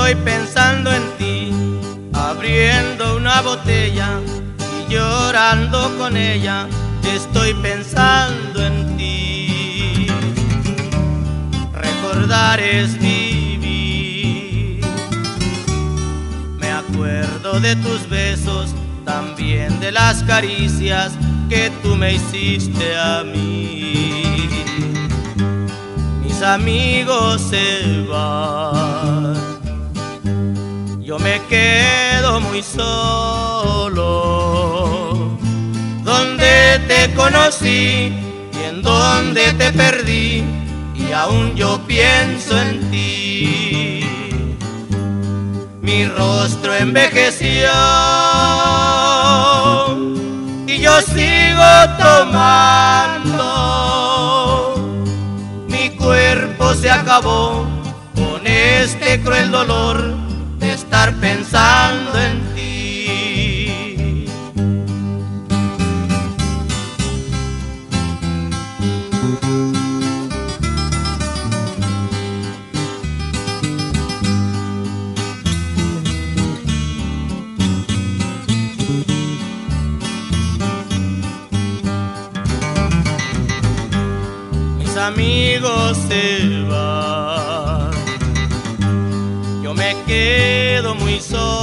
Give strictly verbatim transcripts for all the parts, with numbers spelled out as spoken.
estoy pensando en ti, abriendo una botella y llorando con ella. Estoy pensando en ti. Recordar es vivir. Me acuerdo de tus besos, también de las caricias que tú me hiciste a mí. Mis amigos se van, yo me quedo muy solo. Donde te conocí y en donde te perdí, y aún yo pienso en ti. Mi rostro envejeció y yo sigo tomando. Mi cuerpo se acabó con este cruel dolor de estar pensando en ti. Mis amigos se van, yo me quedo muy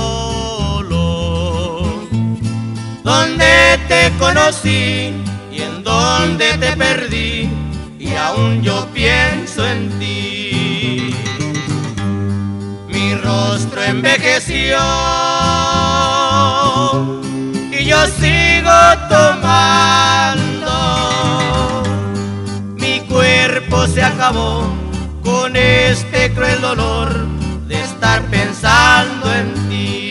solo. Donde te conocí y en donde te perdí, y aún yo pienso en ti. Mi rostro envejeció y yo sigo tomando. Mi cuerpo se acabó con este cruel dolor de estar pensando en ti.